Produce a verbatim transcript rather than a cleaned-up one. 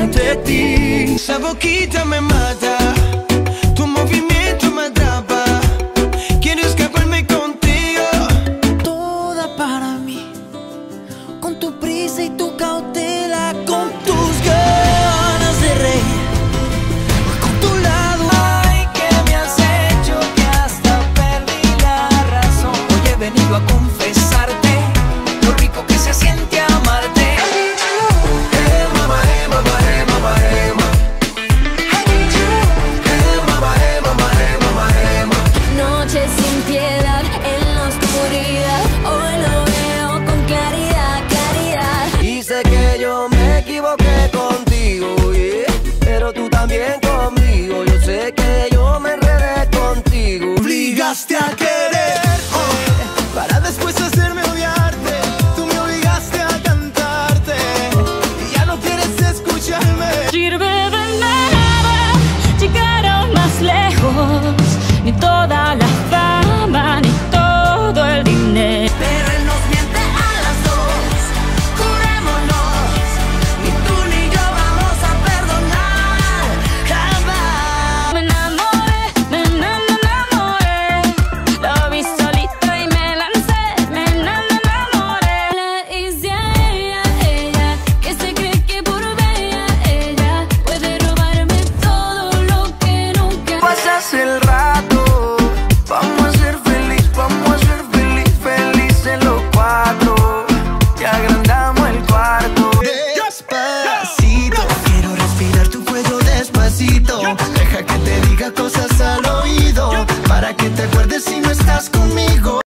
ante ti. Esa boquita me mata, tu movimiento me atrapa. Quiero escaparme contigo. Toda para mí, con tu prisa y tu cautela, con tus ganas de reír, con tu lado. Ay, que me has hecho que hasta perdí la razón. Hoy he venido a confesarte lo rico que se siente amarte. Hey mama, hey mama, hey mama, hey mama. Hey mama, hey mama, hey mama, hey mama. Noche sin piedad en la oscuridad, hoy lo veo con claridad, claridad. Y sé que yo me equivoqué contigo, yeah, pero tú también conmigo. Yo sé que yo me enredé contigo. Obligaste a quererte para después hacerme odiarte. Tú me obligaste a cantarte y ya no quieres escucharme. Sirve de nada llegar más lejos, ni toda la fama, ni todo el dinero. Pero él nos miente a las dos, jurémonos, ni tú ni yo vamos a perdonar jamás. Me enamoré, me enamoré, lo vi solito y me lancé, me enamoré. Le hice a ella, ella, que se cree que por bella ella puede robarme todo lo que nunca. Pasas el rato, vamos a ser feliz, vamos a ser feliz, felices los cuatro. Y agrandamos el cuarto. Despacito, quiero respirar tu cuello despacito. Deja que te diga cosas al oído, para que te acuerdes si no estás